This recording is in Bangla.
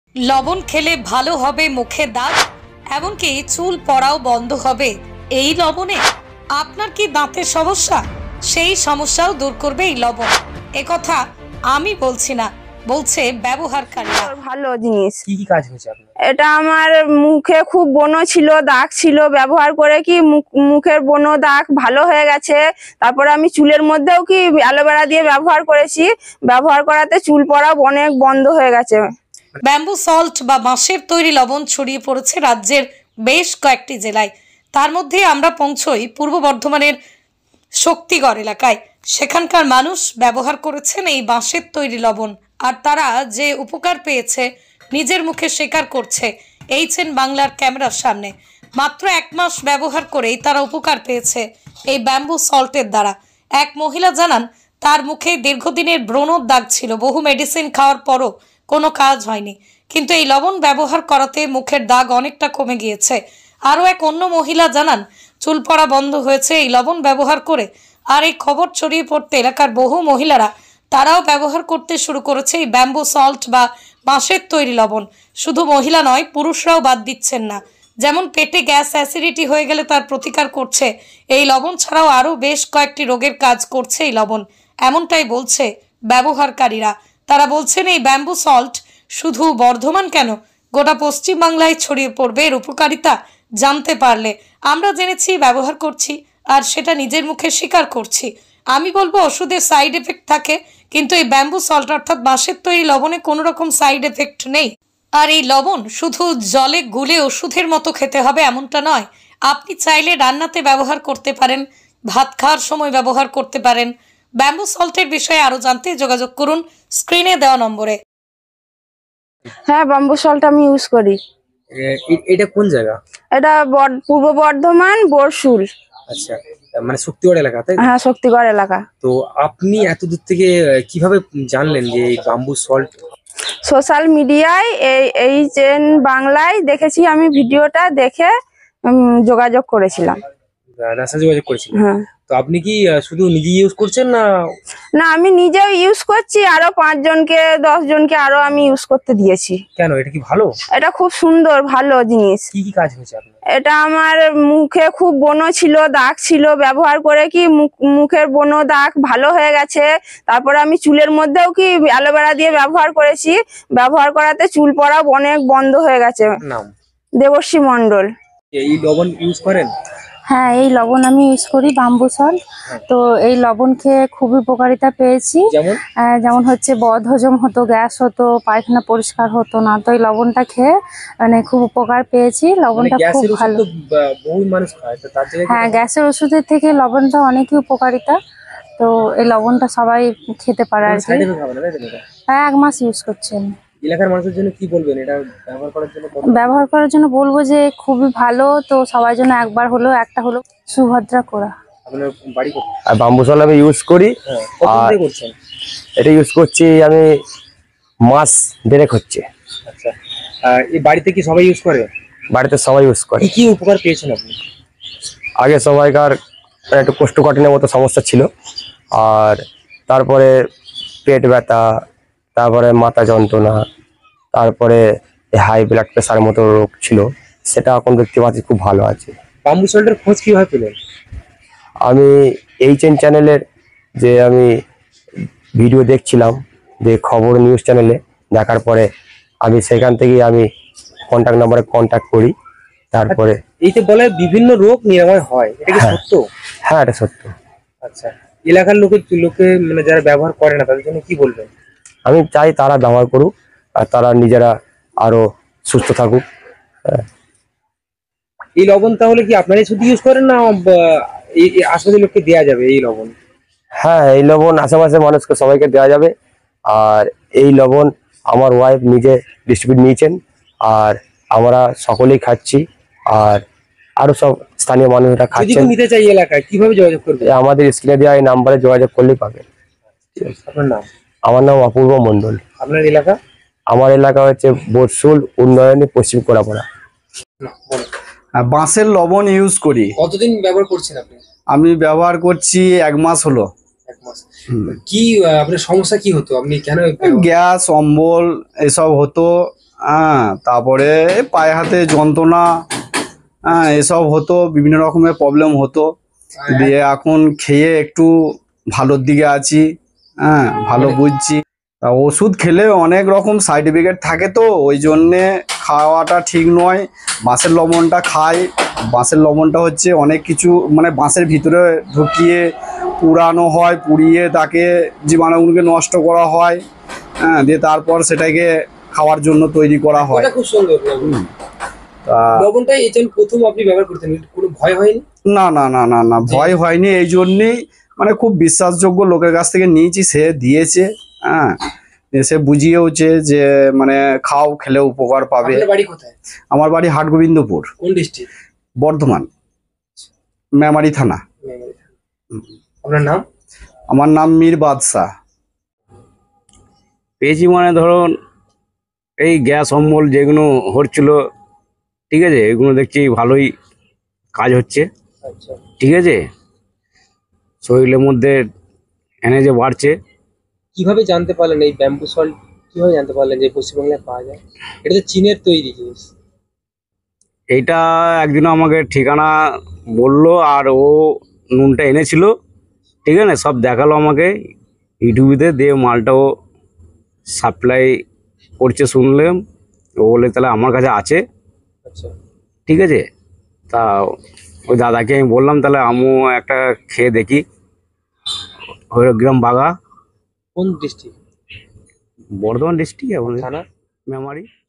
লবণ খেলে ভালো হবে মুখে দাগ, এমনকি চুল পড়াও বন্ধ হবে এই লবণে। আপনার কি দাঁতের সমস্যা? সেই সমস্যাও দূর করবে এই লবণ। একথা আমি বলছি না, বলছে ব্যবহারকারীরা। ভালো জিনিস। কি কি কাজ হয়েছে আপনার? এটা আমার মুখে খুব ব্রণ ছিল, দাগ ছিল, ব্যবহার করে কি মুখের ব্রণ দাগ ভালো হয়ে গেছে। তারপরে আমি চুলের মধ্যেও কি অ্যালোভেরা দিয়ে ব্যবহার করেছি, ব্যবহার করাতে চুল পড়া অনেক বন্ধ হয়ে গেছে। ব্যাম্বু সল্ট বা বাঁশের তৈরি লবণ ছড়িয়ে পড়েছে রাজ্যের বেশ কয়েকটি জেলায়। তার মধ্যে আমরা পৌঁছই পূর্ব বর্ধমানের শক্তিগড় এলাকায়। সেখানকার মানুষ ব্যবহার করেছেন এই বাঁশের তৈরি লবণ, আর তারা যে উপকার পেয়েছে নিজের মুখে স্বীকার করছে এইচএন বাংলার ক্যামেরার সামনে। মাত্র 1 মাস ব্যবহার করেই তারা উপকার পেয়েছে এই ব্যাম্বু সল্টের দ্বারা। এক মহিলা জানান তার মুখে দীর্ঘদিনের ব্রণর দাগ ছিল, বহু মেডিসিন খাওয়ার পরও কোনো কাজ হয়নি, কিন্তু এই লবণ ব্যবহার করাতে মুখের দাগ অনেকটা কমে গিয়েছে। আরও এক অন্য মহিলা জানান চুল পড়া বন্ধ হয়েছে এই লবণ ব্যবহার করে। আর এই খবর ছড়িয়ে পড়তে এলাকার বহু মহিলারা তারাও ব্যবহার করতে শুরু করেছে এই ব্যাম্বু সল্ট বা বাঁশের তৈরি লবণ। শুধু মহিলা নয়, পুরুষরাও বাদ দিচ্ছেন না। যেমন পেটে গ্যাস অ্যাসিডিটি হয়ে গেলে তার প্রতিকার করছে এই লবণ, ছাড়াও আরও বেশ কয়েকটি রোগের কাজ করছে এই লবণ, এমনটাই বলছে ব্যবহারকারীরা। তারা বলছেন এই ব্যাম্বু সল্ট শুধু বর্ধমান কেন, গোটা পশ্চিমবাংলায় ছড়িয়ে পড়বে এর উপকারিতা জানতে পারলে। আমরা জেনেছি, ব্যবহার করছি, আর সেটা নিজের মুখে স্বীকার করছি। আমি বলবো ওষুধের সাইড এফেক্ট থাকে, কিন্তু এই ব্যাম্বু সল্ট অর্থাৎ বাঁশের তৈরি লবণে কোনো রকম সাইড এফেক্ট নেই। আর এই লবণ শুধু জলে গুলে ওষুধের মতো খেতে হবে এমনটা নয়। আপনি চাইলে রান্নাতে ব্যবহার করতে পারেন, ভাত খাওয়ার সময় ব্যবহার করতে পারেন। ব্যাম্বু সল্টের বিষয়ে আরো জানতে যোগাযোগ করুন স্ক্রিনে দেওয়া নম্বরে। হ্যাঁ, ব্যাম্বু সল্ট আমি ইউজ করি। এটা কোন জায়গা? এটা পূর্ব বর্ধমান, বরশুল। আচ্ছা, মানে শক্তিগড় এলাকা, তাই? হ্যাঁ, শক্তিগড় এলাকা। তো আপনি এত দূর থেকে কিভাবে জানলেন যে এই ব্যাম্বু সল্ট? সোশ্যাল মিডিয়ায় এইচএন বাংলায় দেখেছি, আমি ভিডিওটা দেখে যোগাযোগ করেছিলাম। যোগাযোগ করেছিলেন? হ্যাঁ। তো আপনি কি শুধু নিজে ইউজ করছেন না? না, আমি নিজেও ইউজ করছি, আরো 5 জনকে 10 জনকে আরো আমি ইউজ করতে দিয়েছি। কেন, এটা কি ভালো? এটা খুব সুন্দর, ভালো জিনিস। কি কি কাজ হয়েছে আপনার? এটা আমার মুখে খুব ব্রণ ছিল, দাগ ছিল, ব্যবহার করে কি মুখের ব্রণ দাগ ভালো হয়ে গেছে। তারপরে আমি চুলের মধ্যেও কি অ্যালোভেরা দিয়ে ব্যবহার করেছি, ব্যবহার করাতে চুল পড়া অনেক বন্ধ হয়ে গেছে। নাম? দেবশ্রী মণ্ডল। এই লবণ ইউজ করেন? হ্যাঁ, এই লবণ আমি ইউজ করি, ব্যাম্বু সল্ট। তো এই লবণ খেয়ে খুবই উপকারিতা পেয়েছি। যেমন হচ্ছে বদহজম হতো, গ্যাস হতো, পায়খানা পরিষ্কার হতো না। তো এই লবণটা খেয়ে মানে খুব উপকার পেয়েছি। লবণটা খুব ভালো। হ্যাঁ, গ্যাসের ওষুধের থেকে লবণটা অনেকই উপকারিতা। তো এই লবণটা সবাই খেতে পারে আর কি। হ্যাঁ, 1 মাস ইউজ করছি আমি। এলাকার মানুষের জন্য কি বলবেন এটা ব্যবহার করার জন্য? ব্যবহার করার জন্য বলবো যে খুবই ভালো। তো সবার জন্য একবার হলেও, একটা হলো সুভদ্রা করা। আপনার বাড়ি কোথায়? আর ব্যাম্বু সল্ট আমি ইউজ করি। কতদিন করছেন? এটা ইউজ করছি আমি মাস 1.5 হচ্ছে। আচ্ছা, এই বাড়িতে কি সবাই ইউজ করে? বাড়িতে সবাই ইউজ করে। কি উপকার পেয়েছেন আপনি? আগে সবাইকার একটু কোষ্ঠকাঠিন্যের মতো সমস্যা ছিল, আর তারপরে পেট ব্যথা, তারপরে মাথা যন্ত্রণা, তারপরে হাই ব্লাড প্রেশারের মতো রোগ ছিল, সেটা এখন দেখতে পাচ্ছি খুব ভালো আছে। ব্যাম্বু সল্টের খোঁজ কিভাবে পেলেন? আমি এইচএন চ্যানেলের যে আমি ভিডিও দেখছিলাম, যে খবর নিউজ চ্যানেলে দেখার পরে আমি সেখান থেকেই আমি কন্ট্যাক্ট নাম্বারে কন্ট্যাক্ট করি। তারপরে এইতে বলে বিভিন্ন রোগ নিরাময় হয়, এটা কি সত্য? হ্যাঁ, এটা সত্য। আচ্ছা, এলাকার লোকে মানে যারা ব্যবহার করে না তাদের জন্য কি বলবেন? আমি চাই তারা ব্যবহার করুক, আর তারা নিজেরা আরো সুস্থ থাকুক। এই লবণ তাহলে কি আপনারাই শুধু ইউজ করেন না আশেপাশের লোককে দেওয়া যাবে এই লবণ? হ্যাঁ, এই লবণ আশেপাশে মানুষকে সবাইকে দেওয়া যাবে। আর এই লবণ আমার ওয়াইফ নিজে ডিস্ট্রিবিউট নিয়েছেন, আর আমরা সকলেই খাচ্ছি, আর আরো সব স্থানীয় মানুষরা খাচ্ছেন। নিতে চাই এলাকায় কিভাবে যোগাযোগ করবে? আমাদের স্ক্রিনে দেওয়া এই নাম্বারে যোগাযোগ করলেই পাবেন। আপনার নাম? আমার নাম অপূর্ব মণ্ডল। আপনার এলাকা? আমার এলাকা হচ্ছে বরশুল উন্নয়নী পশ্চিম কোড়াপাড়া। বাঁশের লবণ ইউজ করি। কতদিন ব্যবহার করছেন আপনি? আমি ব্যবহার করছি 1 মাস হলো। 1 মাস। কি আপনার সমস্যা কি হতো? আপনি কেন? গ্যাস, অম্বল এসব হতো। হ্যাঁ, তারপরে পায়ে হাতে যন্ত্রণা, হ্যাঁ, এসব হতো, বিভিন্ন রকমের প্রবলেম হতো। দিয়ে এখন খেয়ে একটু ভালোর দিকে আছি, হ্যাঁ, ভালো বুঝছি। তা ওষুধ খেলে অনেক রকম সাইড এফেক্ট থাকে, তো ওই জন্যে খাওয়াটা ঠিক নয়। বাঁশের লবণটা খাই। বাঁশের লবণটা হচ্ছে অনেক কিছু, মানে বাঁশের ভিতরে ঢুকিয়ে পুরানো হয়, পুড়িয়ে তাকে জীবাণুগুলোকে নষ্ট করা হয়, হ্যাঁ, দিয়ে তারপর সেটাকে খাওয়ার জন্য তৈরি করা হয়। এটা খুব সুন্দর। তা লবণটা এই যে প্রথম আপনি ব্যবহার করতেন, কোনো ভয় হয়নি? না না না না না, ভয় হয়নি। এই জন্যেই মানে খুব বিশ্বাসযোগ্য লোকের কাছ থেকে নিয়েছি, সে দিয়েছে, হ্যাঁ, সে বুঝিয়েওছে যে মানে খাও, খেলে উপকার পাবে। আপনার বাড়ি কোথায়? আমার বাড়ি হাটগোবিন্দপুর, কোন ডিস্ট্রিক্ট? বর্ধমান, মেমারি থানা। আপনার নাম? আমার নাম মীর বাদশাহ। পেয়েছি মানে ধরুন এই গ্যাস অম্বল যেগুলো হচ্ছিল, ঠিক আছে, এগুলো দেখছি ভালোই কাজ হচ্ছে, আচ্ছা, ঠিক আছে, শরীরের মধ্যে এনার্জি বাড়ছে। কিভাবে জানতে পারলেন এই ব্যাম্বু সল্ট? কিভাবে জানতে পারলেন যে পশ্চিমবাংলায় পাওয়া যায়? এটা তো চীনের তৈরি জিনিস। এইটা একদিন আমাকে ঠিকানা বললো, আর ও নুনটা এনেছিল, ঠিক আছে, সব দেখালো আমাকে ইউটিউবেতে, দিয়ে মালটাও সাপ্লাই করছে শুনলাম। ও বলে তাহলে আমার কাছে আছে, আচ্ছা, ঠিক আছে। তা ওই দাদাকে আমি বললাম তাহলে আমিও একটা খেয়ে দেখি। হরিগ্রাম বাগা, কোন ডিস্ট্রিক্ট? বর্ধমান ডিস্ট্রিক্ট, থানা? মেমারি।